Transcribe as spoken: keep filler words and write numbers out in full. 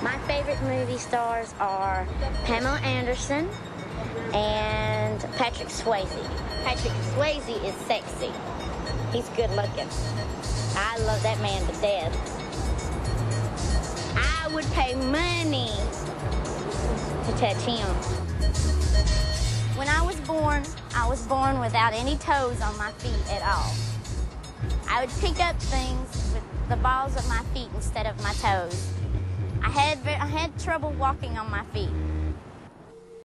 My favorite movie stars are Pamela Anderson and Patrick Swayze. Patrick Swayze is sexy. He's good looking. I love that man to death. I would pay money to touch him. When I was born, I was born without any toes on my feet at all. I would pick up things with the balls of my feet instead of my toes. I had, I had trouble walking on my feet.